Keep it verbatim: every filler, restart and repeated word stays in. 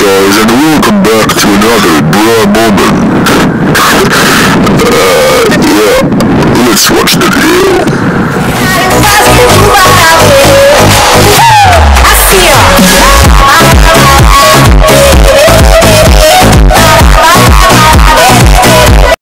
guys, and welcome back to another bra moment. uh, yeah, let's watch the